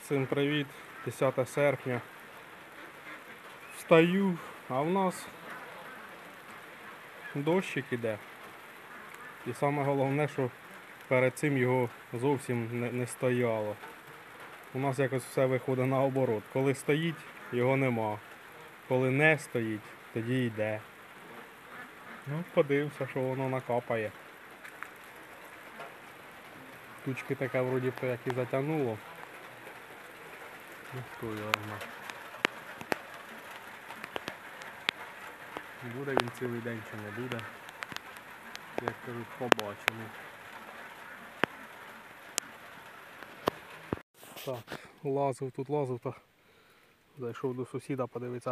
Всім привіт, 10 серпня. Встаю, а в нас дощик іде. І саме головне, що перед цим його зовсім не стояло. У нас якось все виходить наоборот. Коли стоїть, його нема. Коли не стоїть, тоді йде. Ну, подивимося, що воно накапає. Тучки таке вроді як і затягнуло. Ну, хто його знає. Буде він цілий день чи не буде. Як кажуть, побачимо. Так, лазив, та зайшов до сусіда подивитися,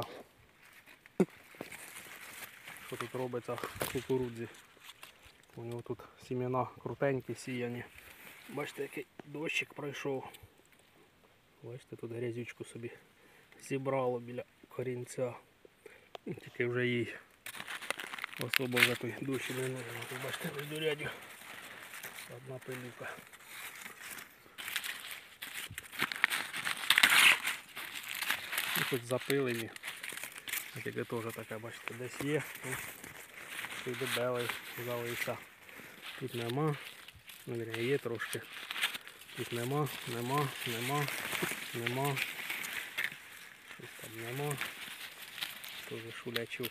що тут робиться в кукурудзі. У нього тут сімена крутенькі, сіяні. Бачите, який дощик пройшов. Бачите, тут грязючку собі зібрало біля корінця. Тільки вже їй особо вже той дощ не нужен. Тут бачите, між рядів одна пилюка. І хоч запилені. Тільки теж таке, бачите, десь є. Тут дебелий залився. Тут нема. Є трошки. Тут нема. Щось там нема. Тоже шулячок.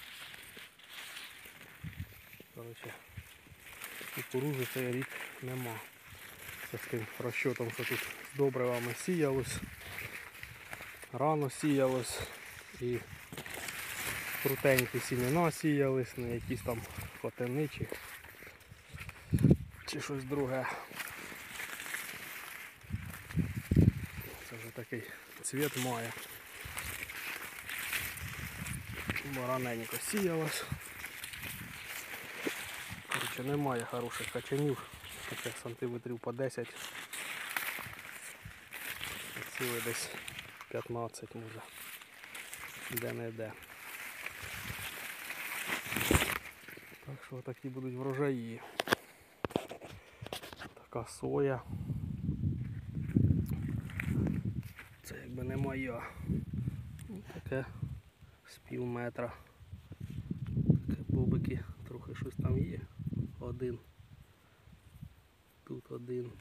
Короче, кукурудзи цей рік нема. Це з тим розчотом, що тут з добривами сіялось. Рано сіялось і крутенькі сімена сіялись, не якісь там хотини чи щось друге. Це вже такий цвіт має. Бо раненько сіялось. Короче, немає хороших качанів, таких сантиметрів по 10. Цілий десь 15 може. Де-не-де. Так що такі будуть врожаї. Така соя. Це якби не моя. Таке з пів метра. Таке бобики, трохи щось там є. Один. Тут один.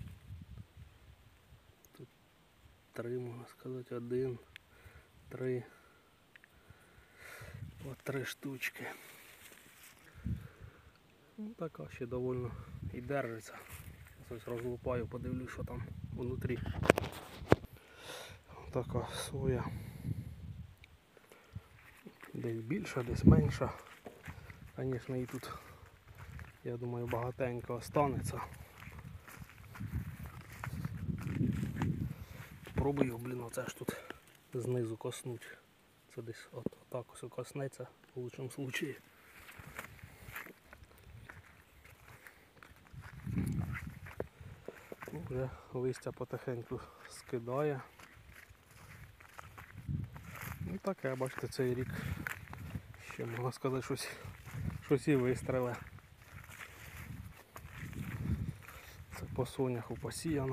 Тут три, можна сказати, один, три. От 3 штучки. Ну, така ще доволі і держиться. Ось розлупаю, подивлюсь, що там внутрі. Така соя. Десь більша, десь менша. Звісно, і тут, я думаю, багатенько останеться. Пробую, блін, оце ж тут знизу коснуть. Це десь отак ось коснеться, в лучшому випадку. Вже листя потихеньку скидає. Ну таке, бачите, цей рік ще можна сказати щось і вистреле. Це по соняху посіяно.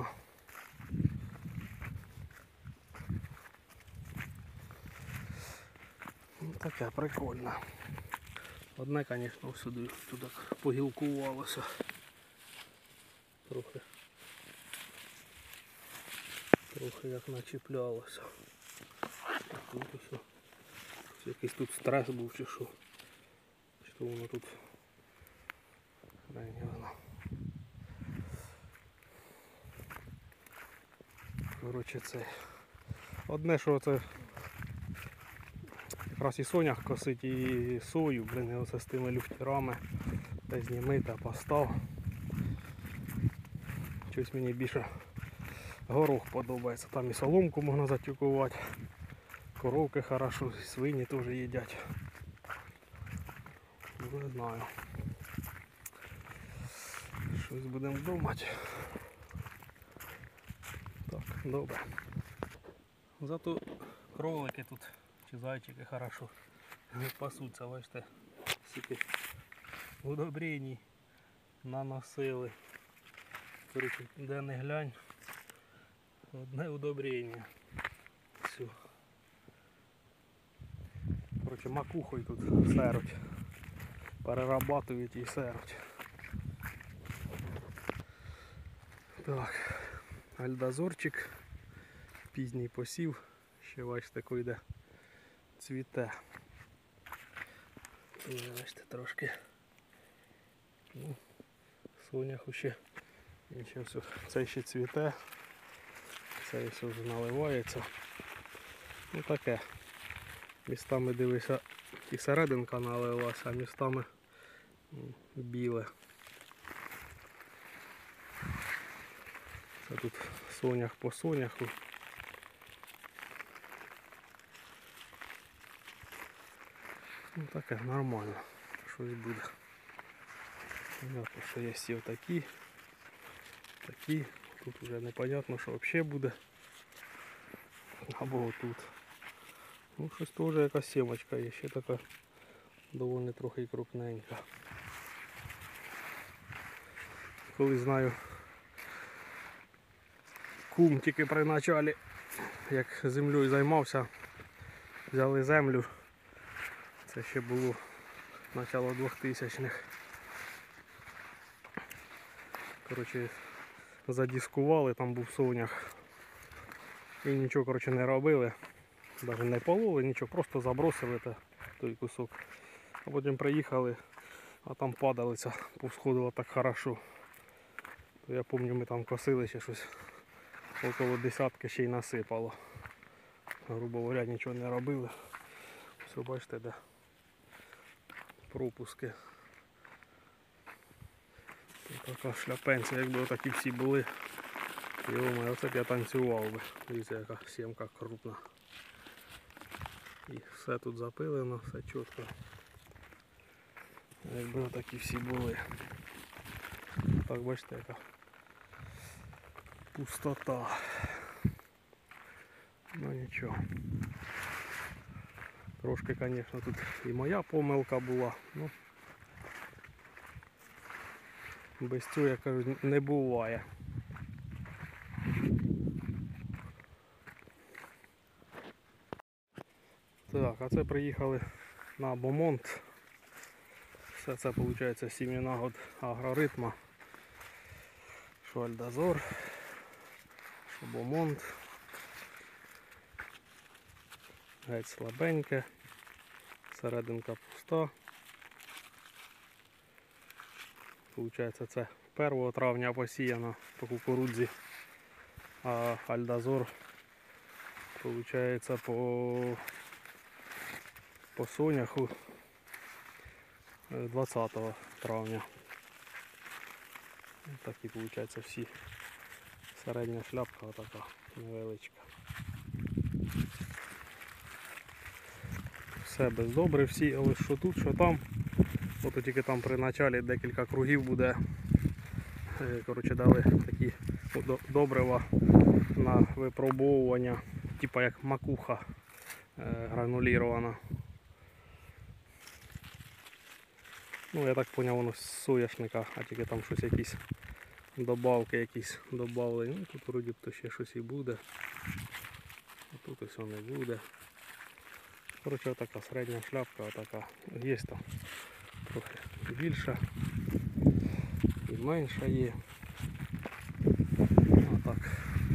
Ну таке прикольне. Одне, звісно, всюди туди погілкувалося. Трохи як начіплялося. Тут ось якийсь тут стрес був чи що. Чи то воно тут воно. Коротше, це одне, що це якраз і сонях косить, і сою, блин, і оце з тими люфтірами та зніми та постав. Щось мені більше горох подобається, там і соломку можна затюкувати, коровки хорошо, свині теж їдять. Не знаю. Щось будемо думати. Так, добре. Зато кролики тут, чи зайчики хорошо пасуться, бачите, скільки удобрень наносили. Короче, де не глянь, Одне удобрення. Все. Короче, макухою тут серуть. Перерабатують і серуть. Так, альдазорчик, пізній посів, ще бачите, йде цвіте. Тут, бачите, трошки. Ну, соняху ще. І ще все. Це ще цвіте. Це все вже наливається. Ну таке. Містами дивися, і серединка налилася, а містами біле. Це тут сонях по соняху. Ну таке нормально. Щось буде. Понятно, що є всі отакі. Такі. Тут вже непонятно, що взагалі буде. Або отут. Ну щось теж якась сімочка є, ще така доволі трохи крупненька. Коли знаю, кум тільки при началі, як землею займався, взяли землю. Це ще було начало 2000-х. Коротше, задіскували, там був сонях. І нічого, коротше, не робили. Навіть не пололи, нічого, просто забросили той кусок. А потім приїхали, а там падалиця повсходила так хорошо. То я пам'ятаю, ми там косили ще щось. Около десятки ще й насипало. Грубо говоря, нічого не робили. Все, бачите, де пропуски. Така шляпенця, якби отакі всі були. Йо-моє, оце б я танцював би. Дивіться, яка сімка крупна. І все тут запилено, все чітко. Якби отакі всі були. Так, бачите, яка пустота. Ну нічого. Трошки, звісно, тут і моя помилка була. Ну, без цього, я кажу, не буває. Так, а це приїхали на Бомонт. Все це, виходить, сімена від Агроритма. Що Альдазор, що Бомонт. Геть слабеньке. Серединка пуста. Получається, це 1 травня посіяно по кукурудзі, а Альдазор, получається, по соняху 20 травня. Такі, виходить, всі. Середня шляпка така невеличка. Все без добрив всі, але що тут, що там. Ото тільки там при началі декілька кругів буде. Коротше, дали такі добрива на випробовування, типа як макуха гранулірована. Ну, я так зрозумів, воно з соняшника, а тільки там щось якісь добавки якісь добавлені. Ну, тут вроді б ще щось і буде. А тут ось не буде. Коротше, отака середня шляпка, отака. Є там трохи більша і менша є. Отак.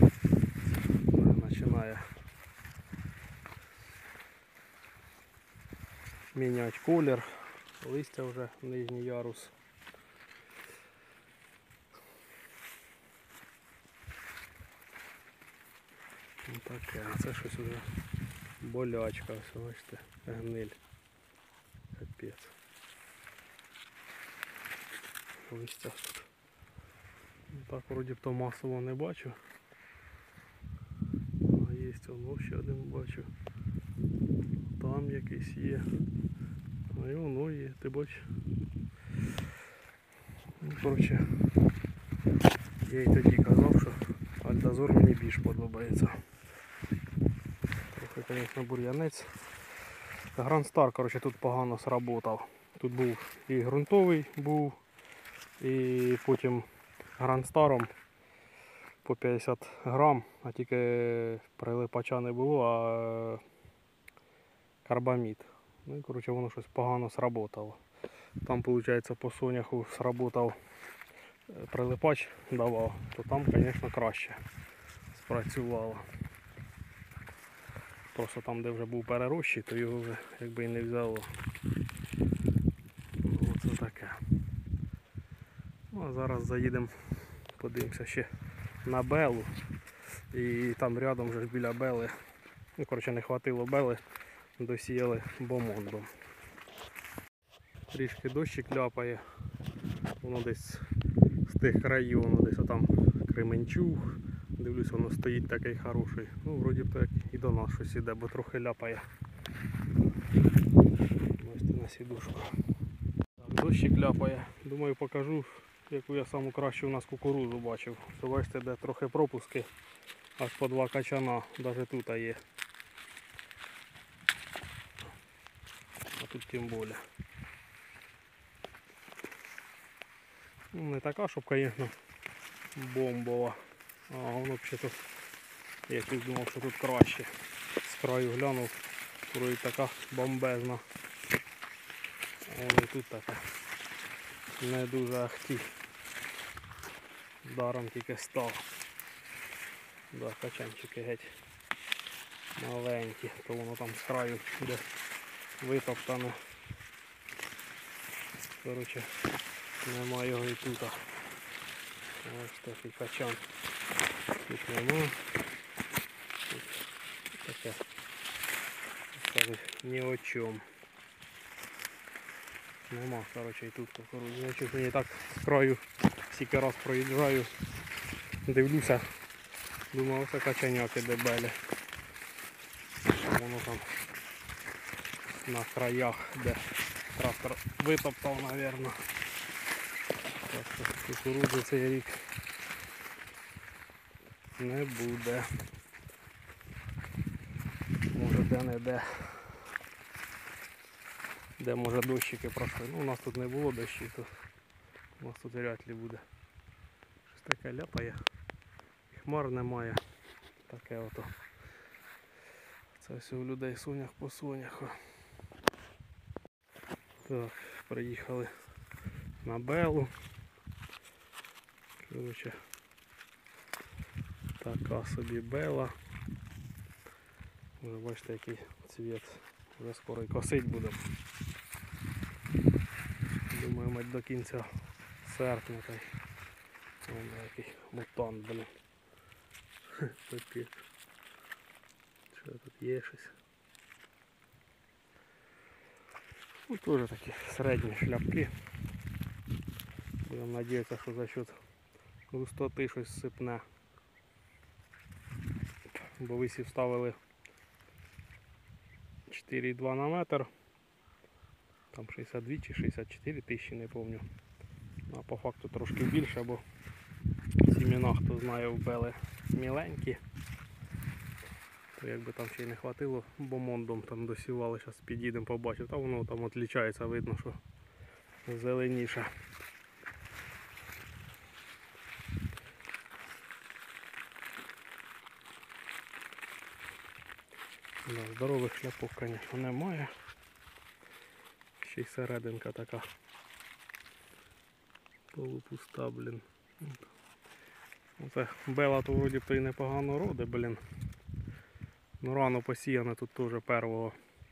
Починає міняти колір. Листя вже нижній ярус. Ось таке, а це щось вже болячка, ось, бачите, гниль. Капець. Листя тут. Так вроді б то масово не бачу. А є воно ще один бачу. Там якийсь є. А і воно є, ти бачиш. Ну, коротше, я і тоді казав, що Альдазор мені більш подобається. Трохи, звісно, бур'янець. Грандстар, коротше, тут погано сработав. Тут був і ґрунтовий був, і потім Грандстаром по 50 грам, а тільки прилипача не було, а карбамід. Ну і коротше воно щось погано сработало. Там, виходить, по соняху сработав прилипач, давав, то там, звісно, краще спрацювало. Просто там, де вже був перерощий, то його вже якби і не взяло. Ну, оце таке. Ну, а зараз заїдемо, подивимося ще на белу. І там рядом вже біля бели, ну, коротше, не хватило бели, досіяли бомондом. Трішки дощик ляпає, воно десь з тих країв, воно десь отам Кременчуг. Дивлюсь, воно стоїть такий хороший. Ну, вроді б так і до нас щось іде, бо трохи ляпає. Бачите, на сідушку. Дощик ляпає. Думаю, покажу, яку я саму кращу у нас кукурудзу бачив. Що бачите, де трохи пропуски, аж по 2 качана, навіть тут є. А тут тим більше. Ну, не така, щоб, звісно, бомбова. А воно взагалі, я щось думав, що тут краще. З краю глянув, вроді така бомбезна. А воно і тут така. Не дуже ахті. Даром тільки став. Да, качанчики геть маленькі, то воно там з краю де витоптано. Коротше, нема його і тут. Ось такий качан. Тут нема. Тут таке, ні о чому. Нема, коротше, і тут кукурудзи. Значить, мені так з краю стільки раз проїжджаю, дивлюся, думав, це качаняки дебелі. Воно там на краях, де трактор витоптав, мабуть. Так що кукурудзи цей рік не буде. Може де-не-де. Де може дощики пройшли. Ну, у нас тут не було дощів, то у нас тут вряд ли буде. Щось таке ляпає. І хмар немає. Таке ото. Це все у людей сонях по соняху. Так, приїхали на белу. Короче, така собі бела. Вже бачите, який цвіт. Вже скоро і косить будемо. Думаю, мать до кінця серпня. Вон який мутант, блін. Пипець. Що тут є щось? Ну, теж такі середні шляпки. Будемо надіятися, що за счет густоти щось сипне. Бо висів ставили 4,2 на метр. Там 62 чи 64 тисячі, не пам'ятаю. А по факту трошки більше, бо сімена, хто знає, вбили міленькі. То якби там ще й не хватило, бомондом там досівали, зараз підійдемо побачимо. Та воно там відрізняється, видно, що зеленіше. Да, здорових шляпок, звісно, немає. Ще й серединка така полупуста, блін. Оце бела то вроді б то й непогано роде, блін. Ну рано посіяно, тут теж 1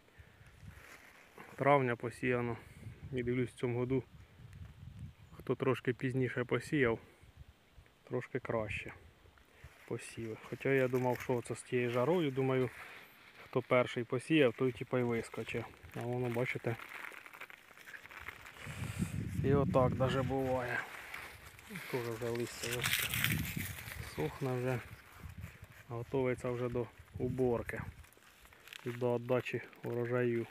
травня посіяно. І дивлюсь, в цьому году, хто трошки пізніше посіяв, трошки краще посіяв. Хоча я думав, що це з тією жарою, думаю, хто перший посіяв, той типа й вискочив. А воно, бачите, і отак навіть буває. Теж вже листя сохне вже, готується вже до уборки і до віддачі урожаю.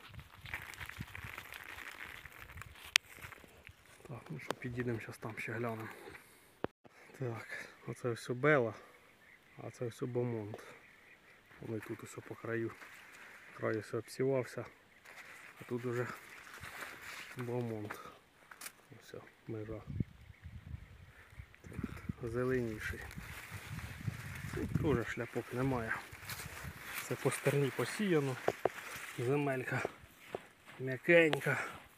Так, ну що, підійдемо, зараз там ще глянемо. Так, оце все бела, а це все бомонд. Вони тут усе по краю. Край все обсівався, а тут уже бомонд. Ось межа. Зеленіший. Тут теж шляпок немає. Це по стерні посіяно. Земелька м'якенька.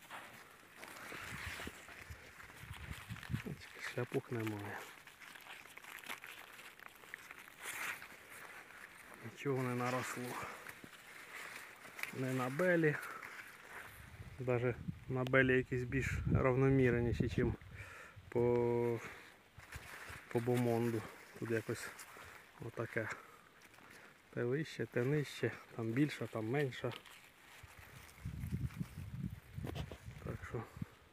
Шляпок немає. Нічого не наросло. Не на белі. Навіть на белі якісь більш равномірніші, ніж по бомонду. Тут якось отаке. Те вище, те нижче, там більше, там менше. Так що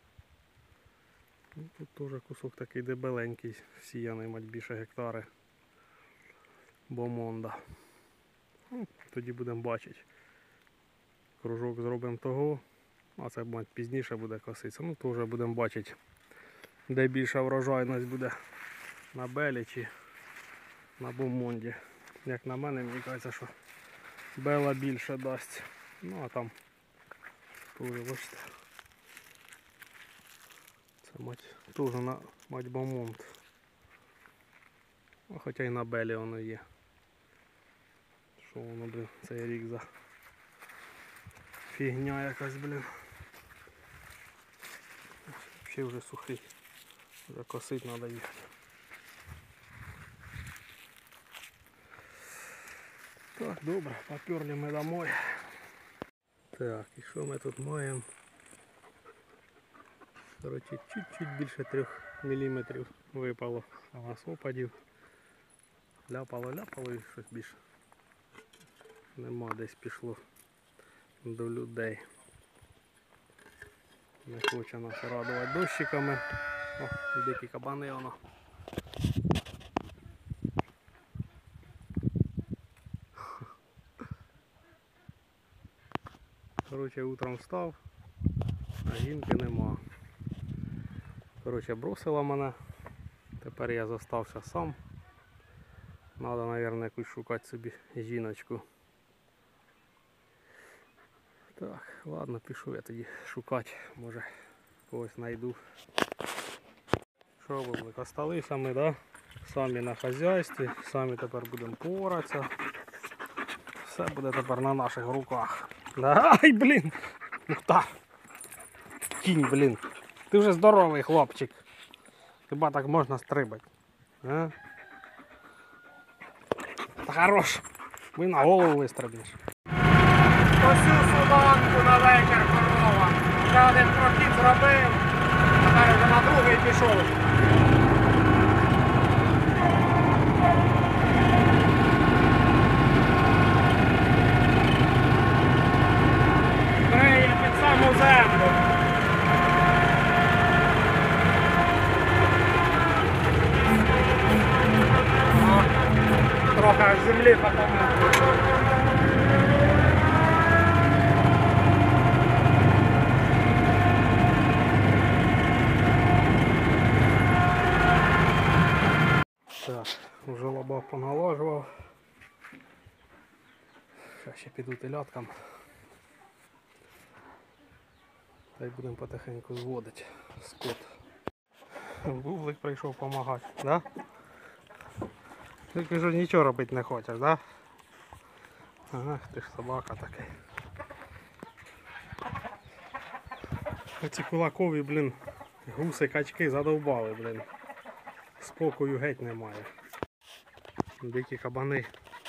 ну, тут теж кусок такий дебеленький, всіяний, мать більше гектари бомонда. Ну, тоді будемо бачити. Кружок зробимо того, а це мать пізніше буде коситися. Ну теж будемо бачити, де більша врожайність буде, на белі чи на бомонді. Як на мене, мені кажеться, що бела більше дасть. Ну а там теж, бачите, це мать теж на мать бомонд. А хоча й на белі воно є. Що воно, блин, цей рік за фігня якась, блин. Ще вже сухий. Вже косить треба їхати. Так, добре, поперли ми домой. Так, і що ми тут маємо? Короче, чуть-чуть більше 3 мм випало. А у нас опадів. Ляпало і щось більше. Нема, десь пішло до людей. Не хоче нас радувати дощиками. О, дикі кабани воно. Короче, утром встав, а жінки нема. Короче, бросила мене. Тепер я зостався сам. Надо, мабуть, якусь шукати собі жіночку. Так, ладно, пішов я тоді шукати, може когось знайду. Що ви, осталися ми, да? Самі на хазяйстві, самі тепер будемо поратися. Все буде тепер на наших руках. Да? Ай, блін! Мухтар! Кінь, блін! Ти вже здоровий хлопчик. Хіба так можна стрибати? А? Та хорош! Ми на голову вистрибнеш. Посю суданку на вечір корова. Вже один прохід зробив, тепер вже на другий пішов. Бриє під саму землю. Трохи аж землі потім. Так, вже лоба поналожував. Зараз ще піду теляткам. Та й будемо потихеньку зводити скот. Бублик прийшов допомагати, да? Ти кажу, нічого робити не хочеш, да? Ага, ти ж собака такий. Оці кулакові, блін, гуси, качки задовбали, блін. Спокою геть немає. Дикі кабани.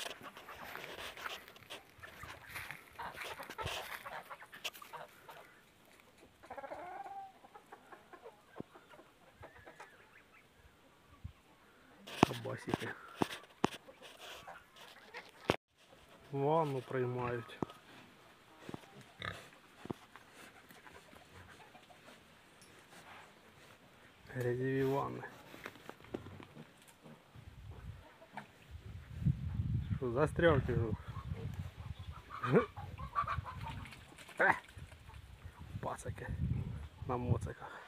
Кабасики. Ванну приймають. Грязеві ванни. Що, застряв кажу? Пацики на моциках.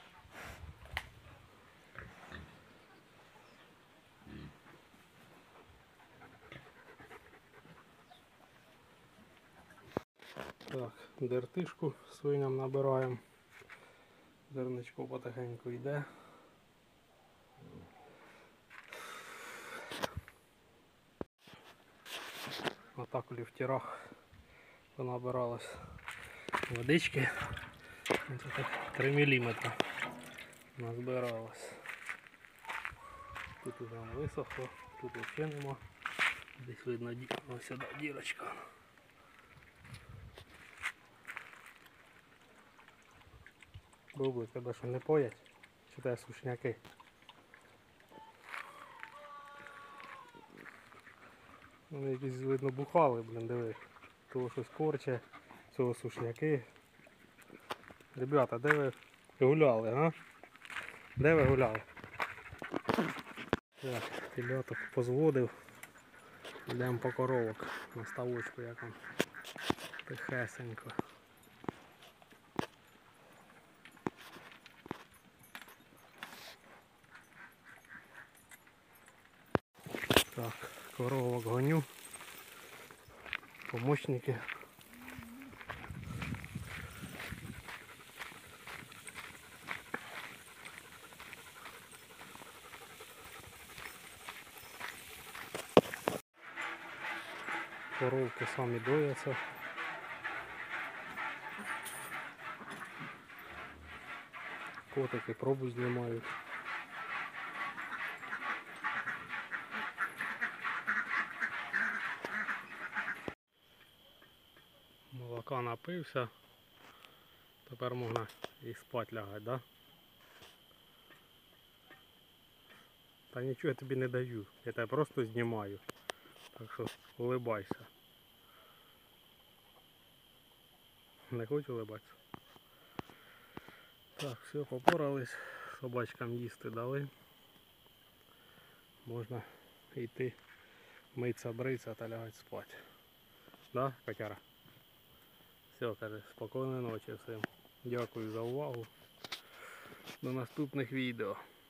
Так, дертишку свиням набираємо. Зерничко потихеньку йде. Отак у ліфтірах понабиралось водички. Це так 3 мм назбиралось. Тут уже висохло, тут взагалі нема. Десь видно ось сюди дірочка. Бублик тебе що не поять? Чи те сушняки? Вони якісь видно бухали, блин, диви. Того щось корче, цього сушняки. Ребята, де ви гуляли, а? Де ви гуляли? Так, теляток позводив. Йдемо по коровок на ставочку, як он тихесенько. Так, коровок гоню. Помощники. Коровки самі дояться. Котики пробу знімають. Молока напився. Тепер можна і спати лягати, да? Та нічого я тобі не даю. Я тебе просто знімаю. Так що улибайся. Не хочу улибатися. Так, все, попорались. Собачкам їсти дали. Можна йти митися, бритися та лягати спати. Да, котяра? Все, каже, спокійної ночі всім. Дякую за увагу. До наступних відео.